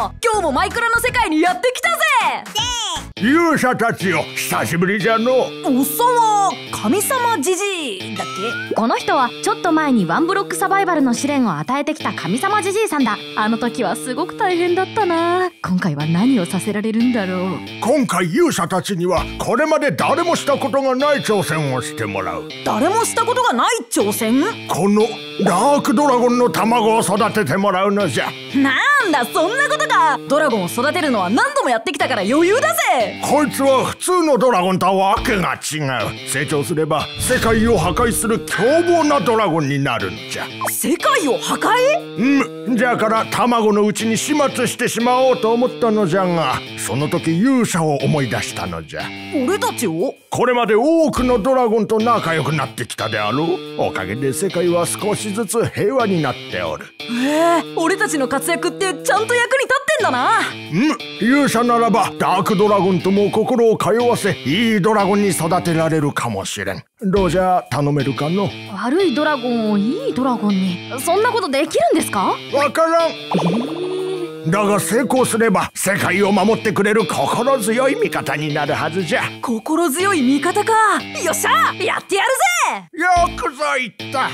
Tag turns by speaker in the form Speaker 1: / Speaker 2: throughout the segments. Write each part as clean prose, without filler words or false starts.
Speaker 1: 今日もマイクラの世界にやってきたぜ。
Speaker 2: 勇者たちよ、久しぶりじゃの。
Speaker 1: おっさんは神様じじいだっけ？
Speaker 3: この人はちょっと前にワンブロックサバイバルの試練を与えてきた神様じじいさんだ。あの時はすごく大変だったな。今回は何をさせられるんだろう。
Speaker 2: 今回勇者たちにはこれまで誰もしたことがない挑戦をしてもらう。
Speaker 1: 誰もしたことがない挑戦？
Speaker 2: このダークドラゴンの卵を育ててもらうのじゃ。
Speaker 1: なんだそんなことか。ドラゴンを育てるのは何度もやってきたから余裕だぜ。
Speaker 2: こいつは普通のドラゴンとはわけが違う。成長すれば世界を破壊する凶暴なドラゴンになるんじゃ。
Speaker 1: 世界を破壊？
Speaker 2: じゃから卵のうちに始末してしまおうと思ったのじゃが、その時勇者を思い出したのじゃ。
Speaker 1: 俺たちを？
Speaker 2: これまで多くのドラゴンと仲良くなってきたであろう。おかげで世界は少しずつ平和になっておる。
Speaker 1: 俺たちの活躍ってちゃんと役に立ってんだな。
Speaker 2: 勇者ならばダークドラゴンとも心を通わせ、いいドラゴンに育てられるかもしれん。どうじゃ頼めるかの？
Speaker 3: 悪いドラゴンをいいドラゴンに、そんなことできるんですか？
Speaker 2: わからん。だが成功すれば世界を守ってくれる心強い味方になるはずじゃ。
Speaker 1: 心強い味方か。よっしゃやってやるぜ。
Speaker 2: よくぞ言った。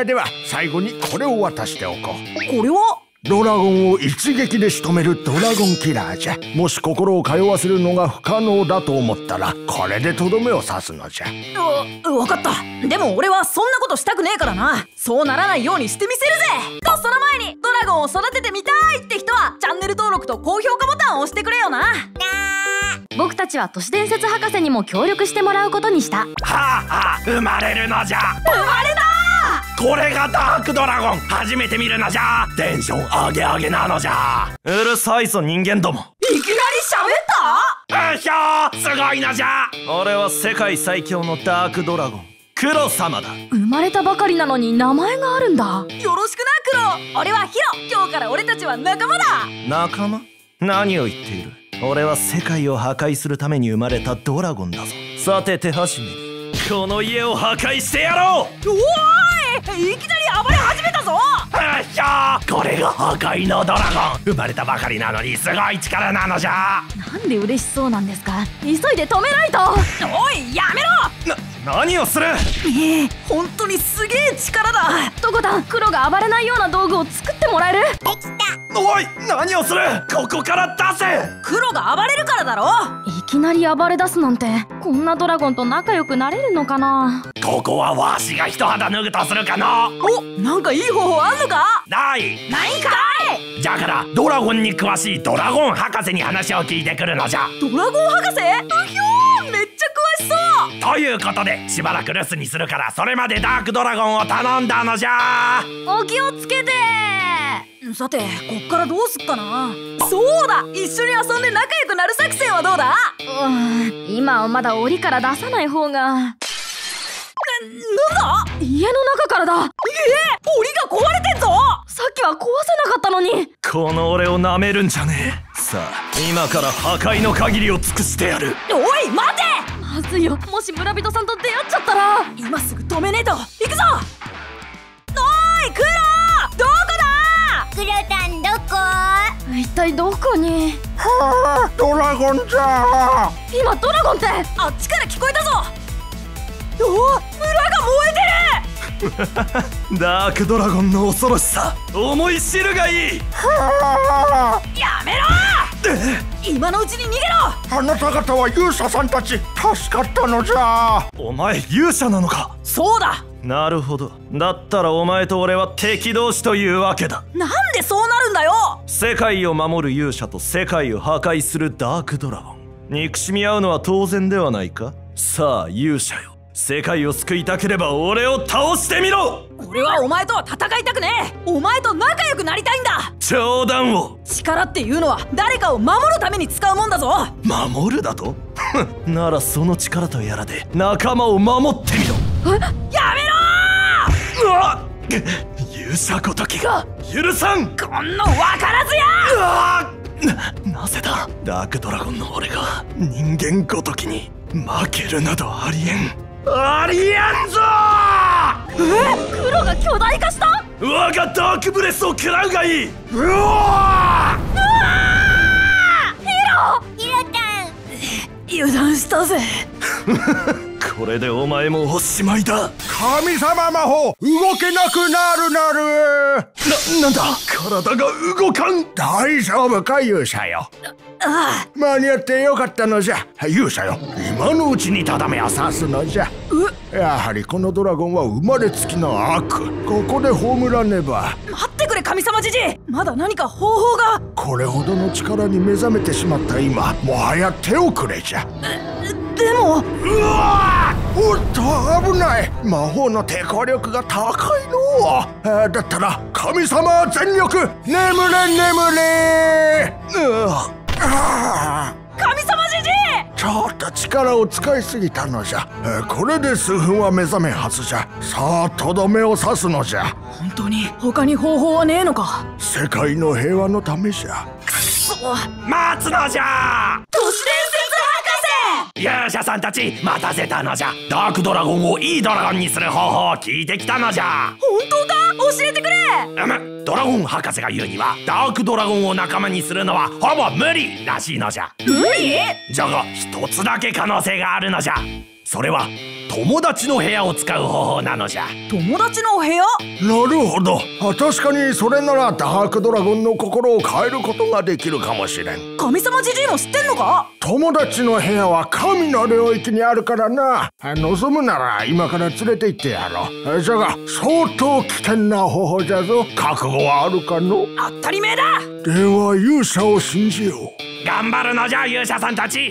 Speaker 2: では最後にこれを渡しておこう。
Speaker 1: これは？
Speaker 2: ドラゴンを一撃で仕留めるドラゴンキラーじゃ。もし心を通わせるのが不可能だと思ったらこれでとどめを刺すのじゃ。
Speaker 1: わかった。でも俺はそんなことしたくねえからな。そうならないようにしてみせるぜ。とその前にドラゴンを育ててみたいって人はチャンネル登録と高評価ボタンを押してくれよな。
Speaker 3: 僕たちは都市伝説博士にも協力してもらうことにした。
Speaker 4: はあ、生まれるのじゃ。
Speaker 1: 生まれた。
Speaker 4: これがダークドラゴン。初めて見るのじゃ。テンション上げ上げなのじゃ。うるさいぞ人間ども。
Speaker 1: いきなり喋った？
Speaker 4: うひょー、すごいのじゃ。俺は世界最強のダークドラゴンクロ様だ。
Speaker 3: 生まれたばかりなのに名前があるんだ。
Speaker 1: よろしくなクロ。俺はヒロ。今日から俺たちは仲間だ。
Speaker 4: 仲間？何を言っている。俺は世界を破壊するために生まれたドラゴンだぞ。さて手始めにこの家を破壊してやろう。
Speaker 1: おーい、いきなり暴れ始めたぞ。
Speaker 4: これが破壊のドラゴン。生まれたばかりなのにすごい力なのじゃ。
Speaker 3: なんで嬉しそうなんですか？急いで止めないと。
Speaker 1: おいやめろ。
Speaker 4: 何をする？
Speaker 1: 本当にすげえ力だ。
Speaker 3: トコタン、黒が暴れないような道具を作ってもらえる？
Speaker 5: できた。
Speaker 4: おい何をする？ここから出せ。
Speaker 1: 黒が暴れるからだろ。
Speaker 3: いきなり暴れ出すなんて、こんなドラゴンと仲良くなれるのかな？
Speaker 4: ここはわしが一肌脱ぐとするかの。
Speaker 1: お、なんかいい方法あんのか？
Speaker 4: ない
Speaker 1: ないんかい。
Speaker 4: じゃからドラゴンに詳しいドラゴン博士に話を聞いてくるのじゃ。
Speaker 1: ドラゴン博士？うひょー、めっちゃ詳しそう。
Speaker 4: ということでしばらく留守にするから、それまでダークドラゴンを頼んだのじゃ。
Speaker 3: お気をつけて。
Speaker 1: さてこっからどうすっかな。そうだ、一緒に遊んで仲良くなる作戦はどうだ？
Speaker 3: 今はまだ檻から出さない方が。
Speaker 1: なんだ？
Speaker 3: 家の中からだ。
Speaker 1: 檻が壊れてんぞ。
Speaker 3: さっきは壊せなかったのに。
Speaker 4: この俺を舐めるんじゃねえ。さあ今から破壊の限りを尽くしてやる。
Speaker 1: おい待て。
Speaker 3: まずいよ、もし村人さんと出会っちゃったら。
Speaker 1: 今すぐ止めねえと。行くぞ。おいクロ、どこだ？
Speaker 5: クロタンどこ？
Speaker 3: 一体どこに？
Speaker 2: はあ、ドラゴンじゃ。
Speaker 3: 今ドラゴンって
Speaker 1: あっちから聞こえたぞ。おお、村が燃えてる。
Speaker 4: ダークドラゴンの恐ろしさ思い知るがいい。
Speaker 1: やめろ。今のうちに逃げろ。
Speaker 2: あなた方は勇者さんたち助かったのじゃ。
Speaker 4: お前勇者なのか？
Speaker 1: そうだ。
Speaker 4: なるほど。だったらお前と俺は敵同士というわけだ。
Speaker 1: なんでそうなるんだよ。
Speaker 4: 世界を守る勇者と世界を破壊するダークドラゴン、憎しみ合うのは当然ではないか。さあ勇者よ、世界を救いたければ俺を倒してみろ。
Speaker 1: 俺はお前とは戦いたくねえ。お前と仲良くなりたいんだ。
Speaker 4: 冗談を。
Speaker 1: 力っていうのは誰かを守るために使うもんだぞ。
Speaker 4: 守るだと？ならその力とやらで仲間を守ってみろ。
Speaker 1: やめろ
Speaker 4: ー。うわっ、勇者ごときが許さん。
Speaker 1: こんのわからずや。
Speaker 4: なぜだ。ダークドラゴンの俺が人間ごときに負けるなどありえん。ありえんぞー。
Speaker 3: 黒が巨大化した。
Speaker 4: 我がダークブレスを食らうがいい。うわー。 これでお前もおしまいだ。
Speaker 2: 神様魔法、動けなくなる。
Speaker 4: なんだ、体が動かん。
Speaker 2: 大丈夫か勇者よ。
Speaker 1: ああ、
Speaker 2: 間に合ってよかったのじゃ。勇者よ、今のうちにとどめを刺すのじゃ。やはりこのドラゴンは生まれつきの悪。ここで葬らねば。
Speaker 1: 待ってくれ神様じじい、まだ何か方法が。
Speaker 2: これほどの力に目覚めてしまった今、もはや手遅れじゃ。
Speaker 1: でも、
Speaker 2: うわー、おっと危ない。魔法の抵抗力が高いの。だったら神様全力、眠れ。
Speaker 1: 神様じじい、
Speaker 2: ちょっと力を使いすぎたのじゃ。これで数分は目覚めはずじゃ。さあとどめを刺すのじゃ。
Speaker 1: 本当に他に方法はねえのか。
Speaker 2: 世界の平和のためじゃ。
Speaker 1: くそ、
Speaker 4: 待つのじゃ。
Speaker 1: 都市伝説博士。
Speaker 4: 勇者さんたち待たせたのじゃ。ダークドラゴンをいいドラゴンにする方法を聞いてきたのじゃ。
Speaker 1: 本当か、教えてくれ。
Speaker 4: ドラゴン博士が言うには、ダークドラゴンを仲間にするのはほぼ無理らしいのじゃ。
Speaker 1: 無理？
Speaker 4: じゃが一つだけ可能性があるのじゃ。それは友達の部屋を使う方法なのじゃ。
Speaker 1: 友達の部屋？
Speaker 2: なるほど。確かにそれならダークドラゴンの心を変えることができるかもしれん。
Speaker 1: 神様じじいも知ってんのか？
Speaker 2: 友達の部屋は神の領域にあるからな。望むなら今から連れて行ってやろう。じゃが相当危険な方法じゃぞ。覚悟はあるかの？
Speaker 1: 当たり前だ。
Speaker 2: では勇者を信じよう。
Speaker 4: 頑張るのじゃ勇者さんたち。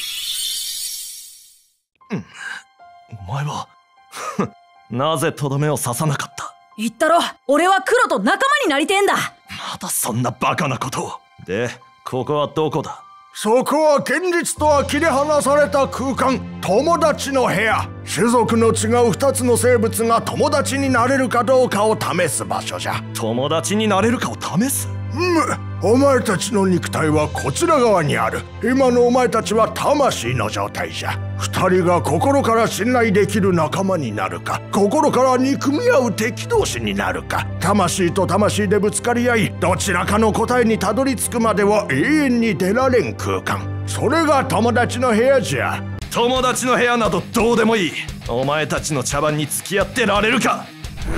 Speaker 4: お前はなぜとどめを刺さなかった？
Speaker 1: 言ったろ、俺は黒と仲間になりてえんだ。
Speaker 4: まだそんなバカなことを。で、ここはどこだ？
Speaker 2: そこは現実とは切り離された空間、友達の部屋。種族の違う2つの生物が友達になれるかどうかを試す場所じゃ。
Speaker 4: 友達になれるかを試す？
Speaker 2: お前たちの肉体はこちら側にある。今のお前たちは魂の状態じゃ。2人が心から信頼できる仲間になるか、心から憎み合う敵同士になるか、魂と魂でぶつかり合い、どちらかの答えにたどり着くまでは永遠に出られん空間。それが友達の部屋じゃ。
Speaker 4: 友達の部屋などどうでもいい。お前たちの茶番に付き合ってられるか。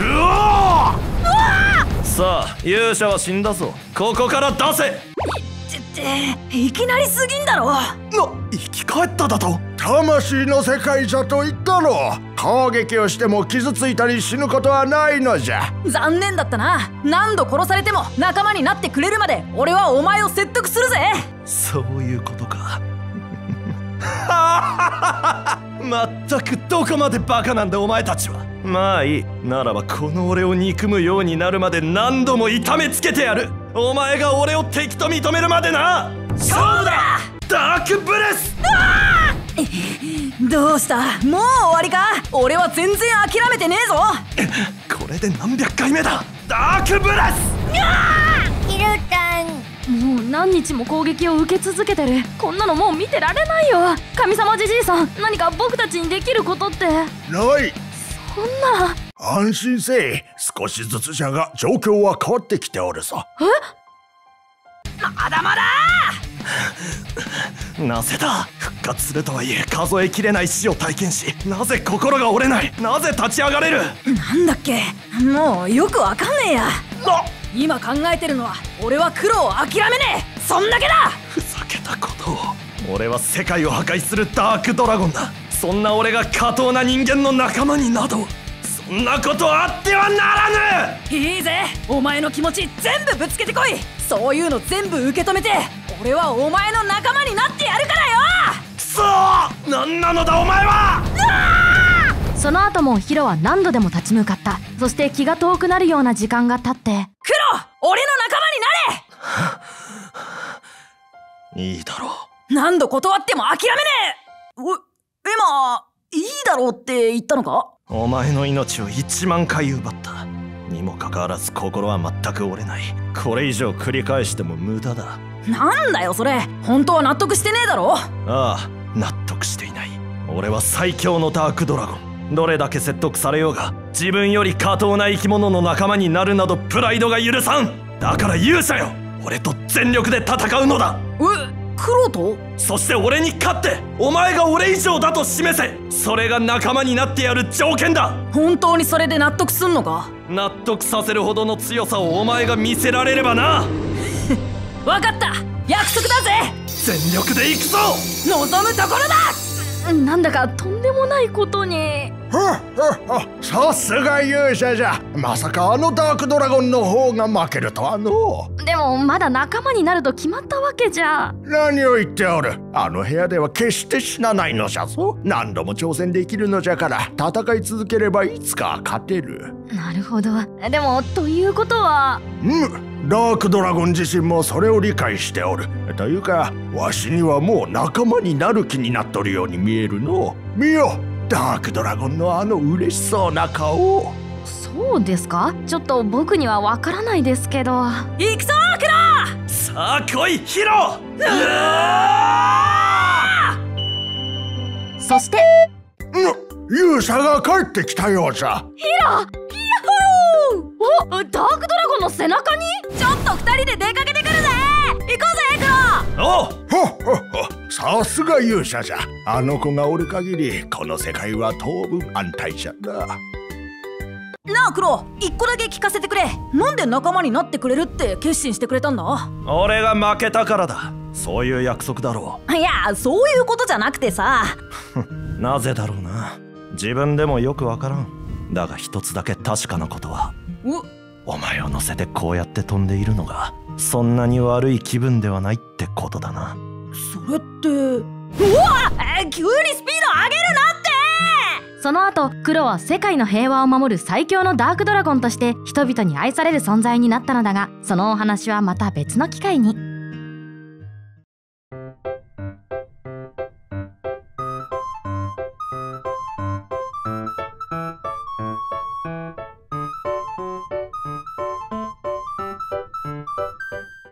Speaker 4: さあ勇者は死んだぞ。ここから出せ。
Speaker 1: いきなりすぎんだろ。
Speaker 4: 生き返っただと？
Speaker 2: 魂の世界じゃと言ったろう。攻撃をしても傷ついたり死ぬことはないのじゃ。
Speaker 1: 残念だったな。何度殺されても仲間になってくれるまで俺はお前を説得するぜ。
Speaker 4: そういうことか。まったくどこまでバカなんだお前たちは。まあいい。ならばこの俺を憎むようになるまで何度も痛めつけてやる。お前が俺を敵と認めるまでな。
Speaker 1: 勝負だ。
Speaker 4: ダークブレス。
Speaker 1: どうした、もう終わりか？俺は全然諦めてねえぞ。
Speaker 4: これで何百回目だ。ダークブレス。
Speaker 3: ヒルタン、もう何日も攻撃を受け続けてる。こんなのもう見てられないよ。神様じじいさん、何か僕たちにできることって？
Speaker 2: ない。
Speaker 3: そんな。
Speaker 2: 安心せい。少しずつじゃが状況は変わってきておるぞ。
Speaker 1: まだまだ。
Speaker 4: なぜだ。復活するとはいえ数えきれない死を体験し、なぜ心が折れない。なぜ立ち上がれる。
Speaker 1: なんだっけ、もうよくわかんねえや。今考えてるのは俺は黒を諦めねえ、そんだけだ。
Speaker 4: ふざけたことを。俺は世界を破壊するダークドラゴンだ。そんな俺が下等な人間の仲間になど、そんなことあってはならぬ。
Speaker 1: いいぜ、お前の気持ち全部ぶつけてこい。そういうの全部受け止めて俺はお前の仲間になってやるからよ。
Speaker 4: くそー、なんなのだお前は。
Speaker 3: その後もヒロは何度でも立ち向かった。そして気が遠くなるような時間が経って、
Speaker 1: 黒、俺の仲間になれ。
Speaker 4: いいだろ
Speaker 1: う。何度断っても諦めねえ。今いいだろうって言ったのか？
Speaker 4: お前の命を1万回奪ったにもかかわらず心は全く折れない。これ以上繰り返しても無駄だ。
Speaker 1: なんだよそれ、本当は納得してねえだろ。
Speaker 4: ああ、納得していない。俺は最強のダークドラゴン。どれだけ説得されようが自分より下等な生き物の仲間になるなどプライドが許さん。だから勇者よ、俺と全力で戦うのだ。
Speaker 1: クロと？
Speaker 4: そして俺に勝ってお前が俺以上だと示せ。それが仲間になってやる条件だ。
Speaker 1: 本当にそれで納得すんのか？
Speaker 4: 納得させるほどの強さをお前が見せられればな。
Speaker 1: 分かった、約束だぜ。
Speaker 4: 全力で行くぞ。
Speaker 1: 望むところだ。
Speaker 3: なんだかとんでもないことに。
Speaker 2: さすが勇者じゃ。まさかあのダークドラゴンの方が負けるとはの。
Speaker 3: でもまだ仲間になると決まったわけじゃ。
Speaker 2: 何を言っておる。あの部屋では決して死なないのじゃぞ。何度も挑戦できるのじゃから、戦い続ければいつか勝てる。
Speaker 3: なるほど。でもということは。
Speaker 2: ダークドラゴン自身もそれを理解しておる。というか、わしにはもう仲間になる気になっとるように見えるの。見よ、ダークドラゴンのあの嬉しそうな顔。
Speaker 3: そうですか？ちょっと僕にはわからないですけど。
Speaker 1: 行くぞクロ。
Speaker 4: さあ来いヒロ。
Speaker 3: そして
Speaker 2: 勇者が帰ってきたようじゃ。
Speaker 3: ヒロ、お、ダークドラゴンの背中に。
Speaker 1: ちょっと二人で出かけてくるぜ。行こうぜクロ。
Speaker 4: おう。
Speaker 2: さすが勇者じゃ。あの子がおる限りこの世界は当分安泰じゃな。
Speaker 1: なあクロ、一個だけ聞かせてくれ。なんで仲間になってくれるって決心してくれたんだ？
Speaker 4: 俺が負けたからだ。そういう約束だろ
Speaker 1: う。いや、そういうことじゃなくてさ。
Speaker 4: なぜだろうな。自分でもよくわからん。だが一つだけ確かなことは、お前を乗せてこうやって飛んでいるのがそんなに悪い気分ではないってことだな。
Speaker 1: それって。うわっ、急にスピード上げるなって。
Speaker 3: その後クロは世界の平和を守る最強のダークドラゴンとして人々に愛される存在になったのだが、そのお話はまた別の機会に。